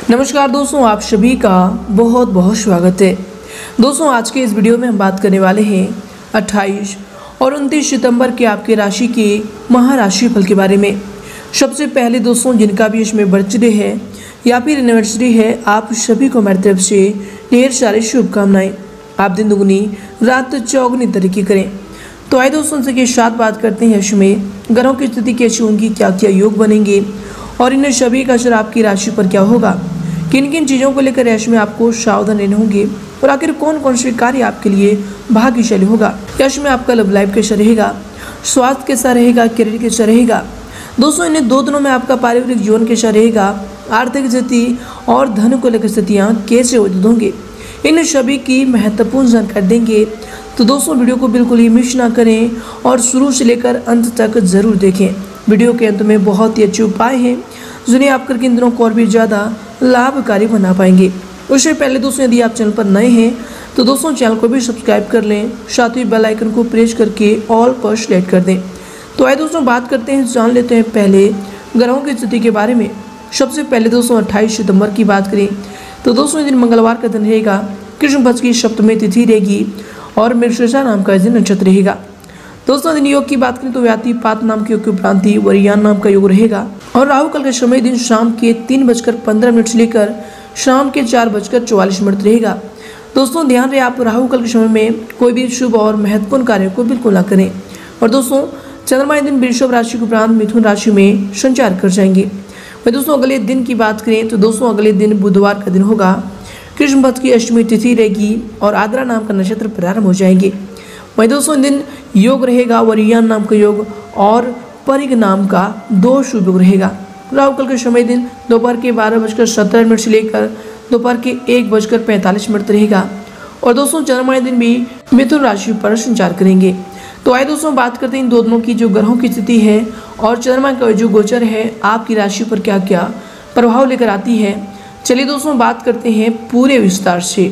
नमस्कार दोस्तों, आप सभी का बहुत बहुत स्वागत है। दोस्तों, आज के इस वीडियो में हम बात करने वाले हैं 28 और 29 सितंबर के आपके राशि के महाराशि फल के बारे में। सबसे पहले दोस्तों, जिनका भी इसमें बर्थडे है या फिर एनिवर्सरी है, आप सभी को मेरी तरफ से ढेर सारी शुभकामनाएं। आप दिन दुगनी रात चौगुनी तरक्की करें। तो आइए दोस्तों, इसी के साथ बात करते हैं इसमें ग्रहों की स्थिति कैसी होंगी, क्या क्या योग बनेंगे और इन सभी का असर आपकी राशि पर क्या होगा, किन किन चीज़ों को लेकर यश में आपको सावधान रहने होंगे और आखिर कौन कौन से कार्य आपके लिए भाग्यशाली होगा। यश में आपका लव लाइफ कैसा रहेगा, स्वास्थ्य कैसा रहेगा, करियर कैसा रहेगा। दोस्तों, इन 2 दिनों में आपका पारिवारिक जीवन कैसा रहेगा, आर्थिक स्थिति और धन को लेकर स्थितियाँ कैसे होंगे, इन सभी की महत्वपूर्ण जानकारी देंगे। तो दोस्तों, वीडियो को बिल्कुल ही मिस ना करें और शुरू से लेकर अंत तक जरूर देखें। वीडियो के अंत में बहुत ही अच्छे उपाय हैं जिन्हें आप करके इन दिनों को और भी ज़्यादा लाभकारी बना पाएंगे। उससे पहले दोस्तों, यदि आप चैनल पर नए हैं तो दोस्तों चैनल को भी सब्सक्राइब कर लें, साथ ही बेल आइकन को प्रेस करके ऑल पर सेलेक्ट कर दें। तो आइए दोस्तों, बात करते हैं, जान लेते हैं पहले ग्रहों की स्थिति के बारे में। सबसे पहले दोस्तों 28 सितंबर की बात करें तो दोस्तों ये दिन मंगलवार का दिन रहेगा। कृष्ण पक्ष की सप्तमी तिथि रहेगी और मृगशीर्षा नाम का दिन नक्षत्र रहेगा। दोस्तों, दिन योग की बात करें तो व्यातिपात नाम के योग के उपरांत वरियान नाम का योग रहेगा और राहु काल का समय दिन शाम के 3:15 से लेकर शाम के 4:44 रहेगा। दोस्तों, ध्यान रहे आप राहु काल के समय में कोई भी शुभ और महत्वपूर्ण कार्य को बिल्कुल ना करें। और दोस्तों, चंद्रमा दिन वृषभ राशि के उपरांत मिथुन राशि में संचार कर जाएंगे। वही दोस्तों, अगले दिन की बात करें तो दोस्तों अगले दिन बुधवार का दिन होगा। कृष्ण पक्ष की अष्टमी तिथि रहेगी और आद्रा नाम का नक्षत्र प्रारंभ हो जाएंगे। वही दोस्तों दिन योग रहेगा वरियान नाम का योग और परिग नाम का 2 शुभ योग रहेगा। राहु काल के समय दिन दोपहर के 12:17 से लेकर दोपहर के 1:45 रहेगा। और दोस्तों चंद्रमा दिन भी मिथुन राशि पर संचार करेंगे। तो आइए दोस्तों, बात करते हैं इन दोनों की जो ग्रहों की स्थिति है और चंद्रमा का जो गोचर है आपकी राशि पर क्या क्या प्रभाव लेकर आती है। चलिए दोस्तों, बात करते हैं पूरे विस्तार से।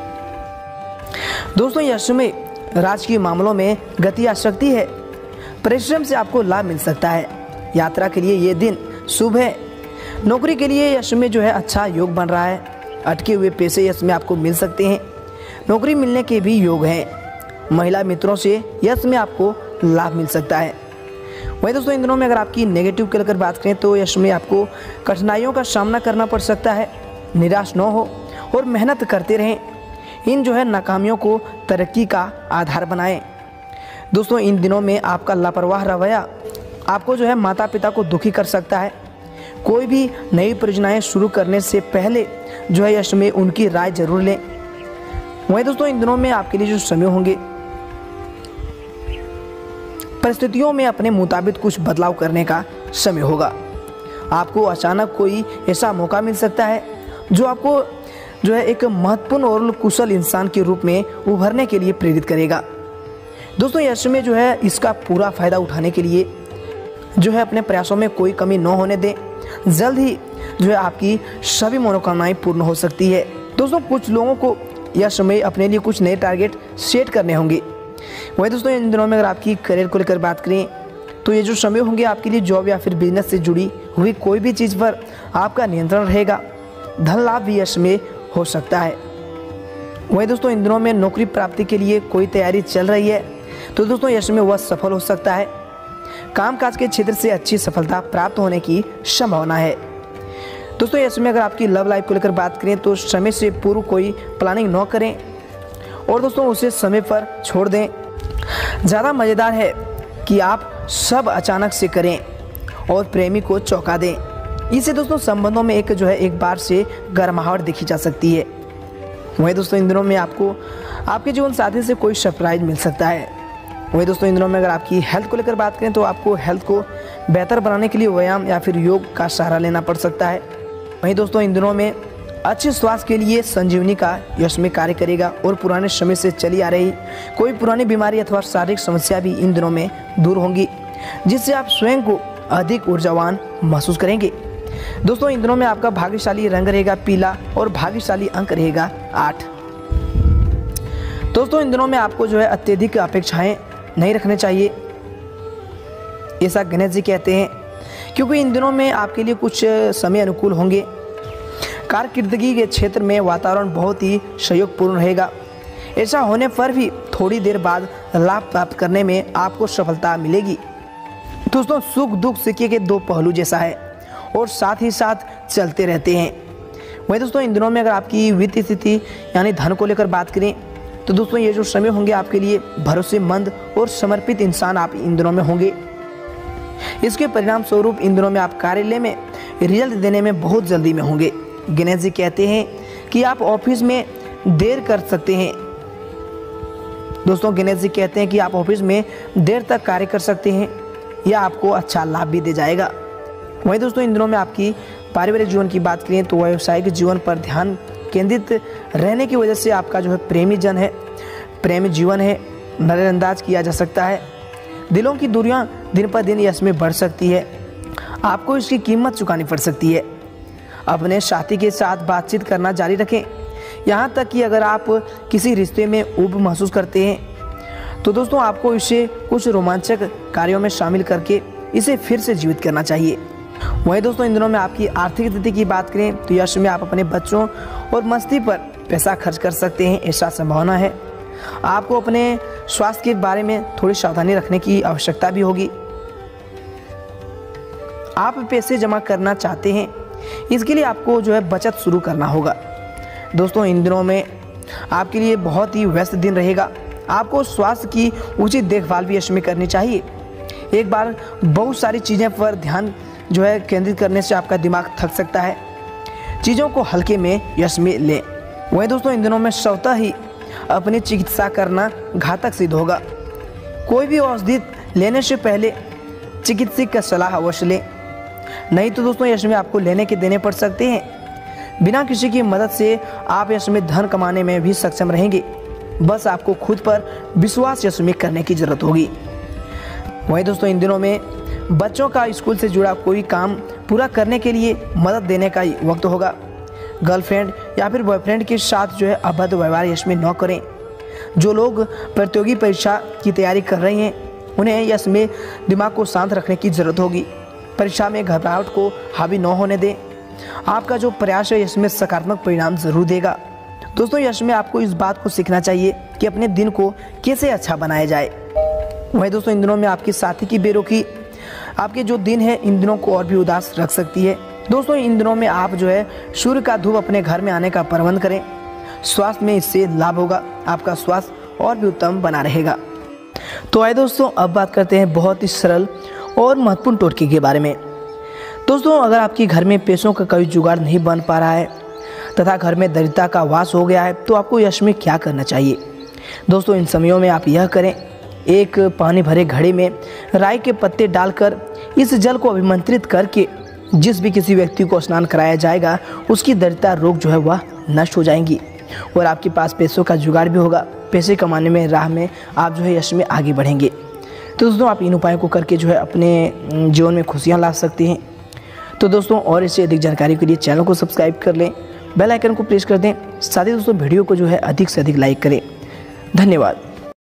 दोस्तों, यह समय राजकीय मामलों में गति आ सकती है। परिश्रम से आपको लाभ मिल सकता है। यात्रा के लिए ये दिन शुभ है। नौकरी के लिए यह समय जो है अच्छा योग बन रहा है। अटके हुए पैसे यह समय आपको मिल सकते हैं। नौकरी मिलने के भी योग हैं। महिला मित्रों से यह समय आपको लाभ मिल सकता है। वहीं दोस्तों, इन दिनों में अगर आपकी नेगेटिव की लेकर बात करें तो यह समय आपको कठिनाइयों का सामना करना पड़ सकता है। निराश न हो और मेहनत करते रहें। इन जो है नाकामियों को तरक्की का आधार बनाएं। दोस्तों, इन दिनों में आपका लापरवाह रवैया आपको जो है माता पिता को दुखी कर सकता है। कोई भी नई परियोजनाएं शुरू करने से पहले जो है यह समय उनकी राय जरूर लें। वहीं दोस्तों, इन दिनों में आपके लिए जो समय होंगे परिस्थितियों में अपने मुताबिक कुछ बदलाव करने का समय होगा। आपको अचानक कोई ऐसा मौका मिल सकता है जो आपको जो है एक महत्वपूर्ण और कुशल इंसान के रूप में उभरने के लिए प्रेरित करेगा। दोस्तों, यह समय जो है इसका पूरा फायदा उठाने के लिए जो है अपने प्रयासों में कोई कमी न होने दें। जल्द ही जो है आपकी सभी मनोकामनाएं पूर्ण हो सकती है। दोस्तों, कुछ लोगों को यह समय अपने लिए कुछ नए टारगेट सेट करने होंगे। वही दोस्तों, इन दिनों में अगर आपकी करियर को लेकर बात करें तो ये जो समय होंगे आपके लिए जॉब या फिर बिजनेस से जुड़ी हुई कोई भी चीज़ पर आपका नियंत्रण रहेगा। धन लाभ भी यह समय हो सकता है। वही दोस्तों, इन दिनों में नौकरी प्राप्ति के लिए कोई तैयारी चल रही है तो दोस्तों यह समय वह सफल हो सकता है। कामकाज के क्षेत्र से अच्छी सफलता प्राप्त होने की संभावना है। दोस्तों, यह समय अगर आपकी लव लाइफ को लेकर बात करें तो समय से पूर्व कोई प्लानिंग न करें और दोस्तों उसे समय पर छोड़ दें। ज़्यादा मज़ेदार है कि आप सब अचानक से करें और प्रेमी को चौंका दें। इससे दोस्तों संबंधों में एक बार से गर्माहट देखी जा सकती है। वहीं दोस्तों, इन दिनों में आपको आपके जीवन साथी से कोई सरप्राइज मिल सकता है। वहीं दोस्तों, इन दिनों में अगर आपकी हेल्थ को लेकर बात करें तो आपको हेल्थ को बेहतर बनाने के लिए व्यायाम या फिर योग का सहारा लेना पड़ सकता है। वहीं दोस्तों, इन दिनों में अच्छे स्वास्थ्य के लिए संजीवनी का यश में कार्य करेगा और पुराने समय से चली आ रही कोई पुरानी बीमारी अथवा शारीरिक समस्या भी इन दिनों में दूर होंगी, जिससे आप स्वयं को अधिक ऊर्जावान महसूस करेंगे। दोस्तों, इन दिनों में आपका भाग्यशाली रंग रहेगा पीला और भाग्यशाली अंक रहेगा 8। दोस्तों, इन दिनों में आपको जो है अत्यधिक अपेक्षाएं नहीं रखने चाहिए, ऐसा गणेश जी कहते हैं, क्योंकि इन दिनों में आपके लिए कुछ समय अनुकूल होंगे। कारकिर्दगी के क्षेत्र में वातावरण बहुत ही सहयोगपूर्ण रहेगा। ऐसा होने पर भी थोड़ी देर बाद लाभ प्राप्त करने में आपको सफलता मिलेगी। दोस्तों, सुख दुख सिक्के के दो पहलू जैसा है और साथ ही साथ चलते रहते हैं। वही दोस्तों, इन दिनों में अगर आपकी वित्तीय स्थिति यानी धन को लेकर बात करें तो दोस्तों ये जो समय होंगे आपके लिए भरोसेमंद और समर्पित इंसान आप इन दिनों में होंगे। इसके परिणाम स्वरूप इन दिनों में आप कार्यालय में रिजल्ट देने में बहुत जल्दी में होंगे। गणेश जी कहते हैं कि आप ऑफिस में देर कर सकते हैं। दोस्तों, गणेश जी कहते हैं कि आप ऑफिस में देर तक कार्य कर सकते हैं, यह आपको अच्छा लाभ भी दे जाएगा। वहीं दोस्तों, इन दिनों में आपकी पारिवारिक जीवन की बात करें तो व्यावसायिक जीवन पर ध्यान केंद्रित रहने की वजह से आपका जो है प्रेमी जीवन है नजरअंदाज किया जा सकता है। दिलों की दूरियां दिन पर दिन इसमें बढ़ सकती है, आपको इसकी कीमत चुकानी पड़ सकती है। अपने साथी के साथ बातचीत करना जारी रखें, यहाँ तक कि अगर आप किसी रिश्ते में ऊब महसूस करते हैं तो दोस्तों आपको इसे कुछ रोमांचक कार्यों में शामिल करके इसे फिर से जीवित करना चाहिए। वहीं दोस्तों, इन दिनों में आपकी आर्थिक स्थिति की बात करें तो यश में आप अपने बच्चों और मस्ती पर पैसा खर्च कर सकते हैं, ऐसा संभावना है। आपको अपने स्वास्थ्य के बारे में थोड़ी सावधानी रखने की आवश्यकता भी होगी। आप पैसे जमा करना चाहते हैं, इसके लिए आपको जो है बचत शुरू करना होगा। दोस्तों, इन दिनों में आपके लिए बहुत ही व्यस्त दिन रहेगा। आपको स्वास्थ्य की उचित देखभाल भी इसमें करनी चाहिए। एक बार बहुत सारी चीज़ें पर ध्यान जो है केंद्रित करने से आपका दिमाग थक सकता है। चीज़ों को हल्के में यश में लें। वहीं दोस्तों, इन दिनों में स्वतः ही अपनी चिकित्सा करना घातक सिद्ध होगा। कोई भी औषधि लेने से पहले चिकित्सक का सलाह अवश्य लें, नहीं तो दोस्तों यश में आपको लेने के देने पड़ सकते हैं। बिना किसी की मदद से आप यश में धन कमाने में भी सक्षम रहेंगे, बस आपको खुद पर विश्वास यश में करने की जरूरत होगी। वहीं दोस्तों, इन दिनों में बच्चों का स्कूल से जुड़ा कोई काम पूरा करने के लिए मदद देने का वक्त होगा। गर्लफ्रेंड या फिर बॉयफ्रेंड के साथ जो है अभद्र व्यवहार इसमें न करें। जो लोग प्रतियोगी परीक्षा की तैयारी कर रहे हैं उन्हें इसमें दिमाग को शांत रखने की ज़रूरत होगी। परीक्षा में घबराहट को हावी न होने दें। आपका जो प्रयास है इसमें सकारात्मक परिणाम जरूर देगा। दोस्तों, यश में आपको इस बात को सीखना चाहिए कि अपने दिन को कैसे अच्छा बनाया जाए। वहीं दोस्तों, इन दिनों में आपके साथी की बेरुखी आपके जो दिन है इन दिनों को और भी उदास रख सकती है। दोस्तों, इन दिनों में आप जो है सूर्य का धूप अपने घर में आने का प्रबंध करें। स्वास्थ्य में इससे लाभ होगा, आपका स्वास्थ्य और भी उत्तम बना रहेगा। तो आइए दोस्तों, अब बात करते हैं बहुत ही सरल और महत्वपूर्ण टोटके के बारे में। दोस्तों, अगर आपके घर में पैसों का कोई जुगाड़ नहीं बन पा रहा है तथा घर में दरिद्रता का वास हो गया है तो आपको यश में क्या करना चाहिए। दोस्तों, इन समयों में आप यह करें, एक पानी भरे घड़े में राई के पत्ते डालकर इस जल को अभिमंत्रित करके जिस भी किसी व्यक्ति को स्नान कराया जाएगा उसकी दरिद्रता रोग जो है वह नष्ट हो जाएंगी और आपके पास पैसों का जुगाड़ भी होगा। पैसे कमाने में राह में आप जो है यश में आगे बढ़ेंगे। तो दोस्तों, आप इन उपायों को करके जो है अपने जीवन में खुशियाँ ला सकते हैं। तो दोस्तों, और इससे अधिक जानकारी के लिए चैनल को सब्सक्राइब कर लें, बेल आइकन को प्रेस कर दें। साथ ही दोस्तों वीडियो को जो है अधिक से अधिक लाइक करें। धन्यवाद।